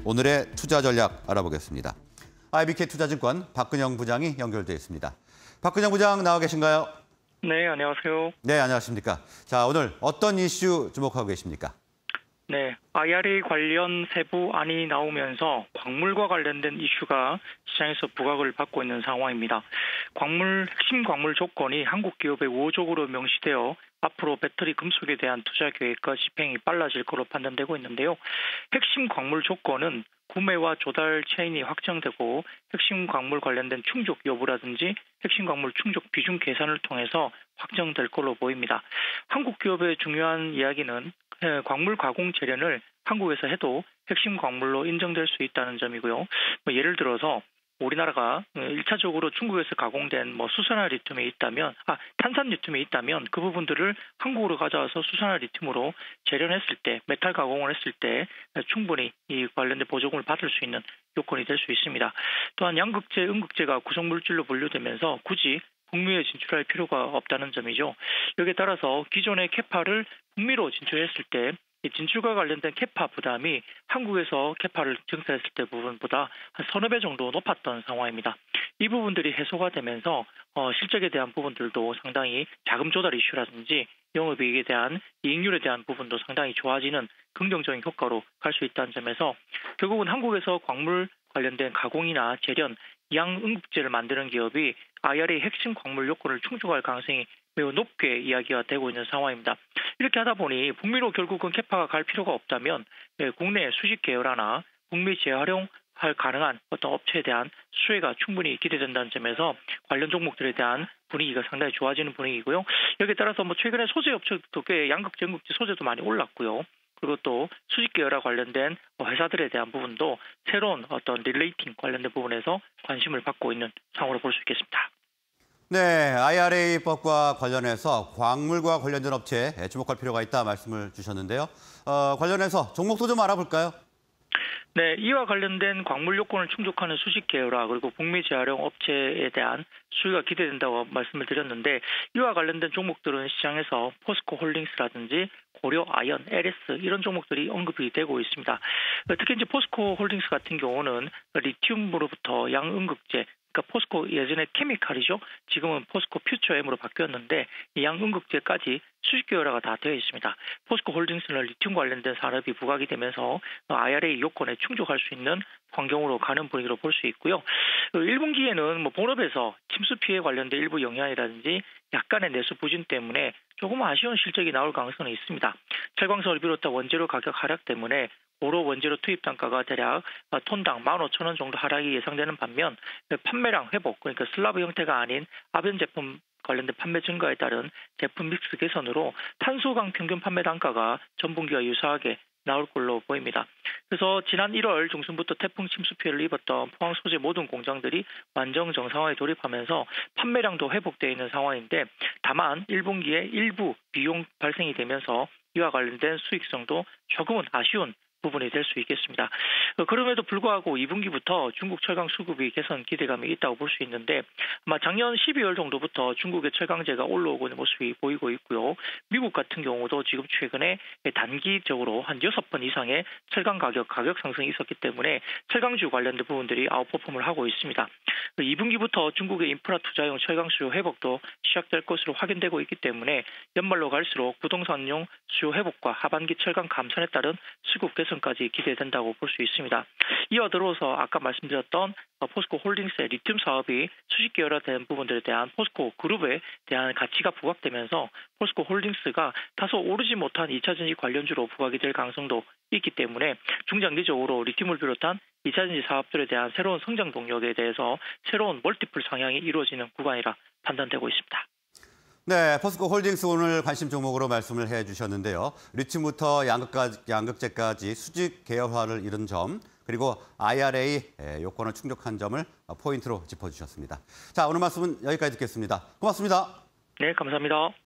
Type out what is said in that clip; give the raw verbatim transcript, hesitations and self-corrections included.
오늘의 투자 전략 알아보겠습니다. 아이비케이 투자증권 박근영 부장이 연결돼 있습니다. 박근영 부장 나와 계신가요? 네, 안녕하세요. 네, 안녕하십니까. 자, 오늘 어떤 이슈 주목하고 계십니까? 네, 아이알에이 관련 세부안이 나오면서 광물과 관련된 이슈가 시장에서 부각을 받고 있는 상황입니다. 광물, 핵심 광물 조건이 한국 기업에 우호적으로 명시되어 앞으로 배터리 금속에 대한 투자 계획과 집행이 빨라질 것으로 판단되고 있는데요. 핵심 광물 조건은 구매와 조달 체인이 확정되고 핵심 광물 관련된 충족 여부라든지 핵심 광물 충족 비중 계산을 통해서 확정될 걸로 보입니다. 한국 기업의 중요한 이야기는 광물 가공 재련을 한국에서 해도 핵심 광물로 인정될 수 있다는 점이고요. 뭐 예를 들어서 우리나라가 일차적으로 중국에서 가공된 뭐 수산화 리튬이 있다면, 아, 탄산 리튬이 있다면 그 부분들을 한국으로 가져와서 수산화 리튬으로 재련했을 때, 메탈 가공을 했을 때 충분히 이 관련된 보조금을 받을 수 있는 요건이 될 수 있습니다. 또한 양극재, 음극재가 구성물질로 분류되면서 굳이 북미에 진출할 필요가 없다는 점이죠. 여기에 따라서 기존의 캐파를 북미로 진출했을 때 진출과 관련된 캐파 부담이 한국에서 캐파를 증설했을 때 부분보다 한 서너 배 정도 높았던 상황입니다. 이 부분들이 해소가 되면서 어, 실적에 대한 부분들도 상당히 자금 조달 이슈라든지 영업이익에 대한 이익률에 대한 부분도 상당히 좋아지는 긍정적인 효과로 갈 수 있다는 점에서 결국은 한국에서 광물 관련된 가공이나 재련, 양응급제를 만드는 기업이 아이알에이 핵심 광물 요건을 충족할 가능성이 매우 높게 이야기가 되고 있는 상황입니다. 이렇게 하다 보니 북미로 결국은 캐파가 갈 필요가 없다면 국내 수직 계열화나 북미 재활용할 가능한 어떤 업체에 대한 수혜가 충분히 기대된다는 점에서 관련 종목들에 대한 분위기가 상당히 좋아지는 분위기고요. 여기에 따라서 뭐 최근에 소재 업체도 꽤 양극재, 음극재 소재도 많이 올랐고요. 그리고 또 수직 계열화 관련된 회사들에 대한 부분도 새로운 어떤 릴레이팅 관련된 부분에서 관심을 받고 있는 상황으로 볼 수 있겠습니다. 네, 아이알에이법과 관련해서 광물과 관련된 업체에 주목할 필요가 있다 말씀을 주셨는데요. 어, 관련해서 종목도 좀 알아볼까요? 네, 이와 관련된 광물 요건을 충족하는 수직 계열화 그리고 북미 재활용 업체에 대한 수요가 기대된다고 말씀을 드렸는데 이와 관련된 종목들은 시장에서 포스코 홀딩스라든지 고려, 아연, 엘에스 이런 종목들이 언급이 되고 있습니다. 특히 이제 포스코 홀딩스 같은 경우는 리튬으로부터 양응극재, 그러니까 포스코 예전에 케미칼이죠. 지금은 포스코 퓨처엠으로 바뀌었는데 이 양응극재까지 수직 계열화가 다 되어 있습니다. 포스코 홀딩스는 리튬 관련된 산업이 부각이 되면서 아이알에이 요건에 충족할 수 있는 환경으로 가는 분위기로 볼 수 있고요. 일 분기에는 뭐 본업에서 침수 피해 관련된 일부 영향이라든지 약간의 내수 부진 때문에 조금 아쉬운 실적이 나올 가능성이 있습니다. 철광석을 비롯한 원재료 가격 하락 때문에 고로 원재료 투입 단가가 대략 톤당 만 오천 원 정도 하락이 예상되는 반면 판매량 회복, 그러니까 슬라브 형태가 아닌 아변 제품 관련된 판매 증가에 따른 제품 믹스 개선으로 탄소강 평균 판매 단가가 전분기와 유사하게 나올 걸로 보입니다. 그래서 지난 일월 중순부터 태풍 침수 피해를 입었던 포항 소재 모든 공장들이 완전 정상화에 돌입하면서 판매량도 회복되어 있는 상황인데 다만 일 분기에 일부 비용 발생이 되면서 이와 관련된 수익성도 조금은 아쉬운 부분이 될 수 있겠습니다. 그럼에도 불구하고 이 분기부터 중국 철강 수급이 개선 기대감이 있다고 볼 수 있는데 아마 작년 십이월 정도부터 중국의 철강제가 올라오고 있는 모습이 보이고 있고요. 미국 같은 경우도 지금 최근에 단기적으로 한 여섯 번 이상의 철강 가격 가격 상승이 있었기 때문에 철강주 관련된 부분들이 아웃퍼폼을 하고 있습니다. 이 분기부터 중국의 인프라 투자용 철강 수요 회복도 시작될 것으로 확인되고 있기 때문에 연말로 갈수록 부동산용 수요 회복과 하반기 철강 감산에 따른 수급 개선까지 기대된다고 볼 수 있습니다. 이어 들어서 아까 말씀드렸던 포스코 홀딩스의 리튬 사업이 수직 계열화된 부분들에 대한 포스코 그룹에 대한 가치가 부각되면서 포스코 홀딩스가 다소 오르지 못한 이차 전지 관련주로 부각이 될 가능성도 있기 때문에 중장기적으로 리튬을 비롯한 이차 전지 사업들에 대한 새로운 성장 동력에 대해서 새로운 멀티플 상향이 이루어지는 구간이라 판단되고 있습니다. 네, 포스코 홀딩스 오늘 관심 종목으로 말씀을 해주셨는데요. 리튬부터 양극까지, 양극재까지 수직 계열화를 이룬 점, 그리고 아이알에이 요건을 충족한 점을 포인트로 짚어주셨습니다. 자, 오늘 말씀은 여기까지 듣겠습니다. 고맙습니다. 네, 감사합니다.